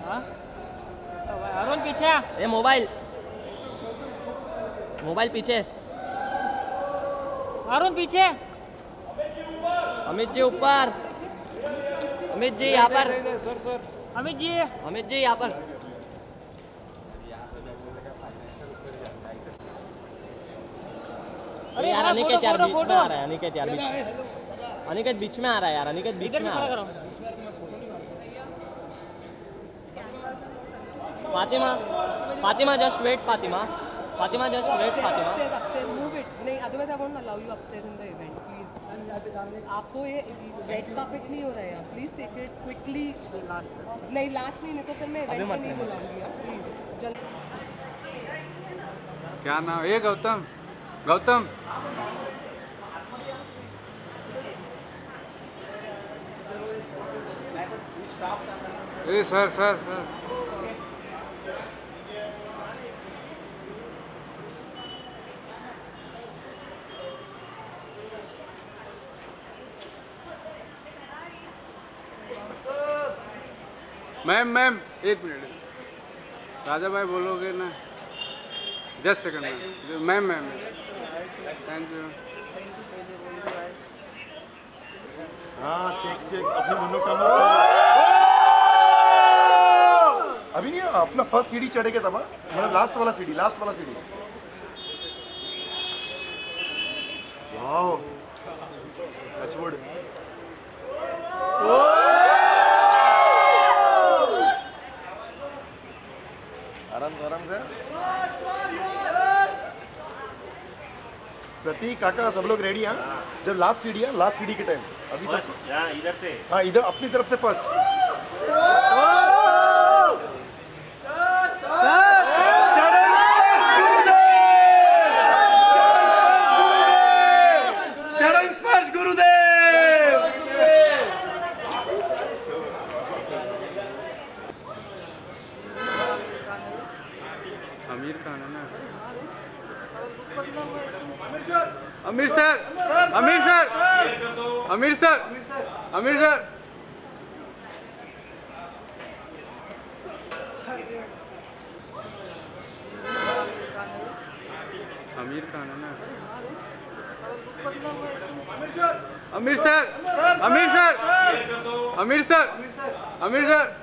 हाँ? अरुण पीछे। ये मोबाइल पीछे। अरुण पीछे। अमित जी ऊपर। अमित जी यहाँ पर। अमित जी यहाँ पर। अरे यार अनिकेत यार बीच में आ रहा है। अनिकेत बीच में आ रहा है यार। अनिकेत बीच में आ रहा है। Fatima just wait. Fatima just wait. Fatima upstairs move it नहीं otherwise I won't allow you upstairs in the event please आपको ये रेड कार्पेट नहीं हो रहा है यार प्लीज टेक इट क्विकली नहीं लास्ट नहीं तो फिर मैं इवेंट में नहीं बुलाऊंगी यार प्लीज जल्दी क्या नाम ये गौतम ए सर मैम एक मिनट राजा भाई बोलोगे ना just second ma'am thank you हाँ चेक अपनी मनोकामना अभी नहीं अपना फर्स्ट सीढ़ी चढ़ेगा तब मतलब लास्ट वाला सीढ़ी वाओ टचवुड आराम से प्रतीक काका सब लोग रेडी हैं जब लास्ट सीढ़ी के टाइम अभी सब इधर से हाँ इधर अपनी तरफ से फर्स्ट चरण स्पर्श गुरुदेव आमिर खान है ना आमिर सर आमिर खान है ना आमिर सर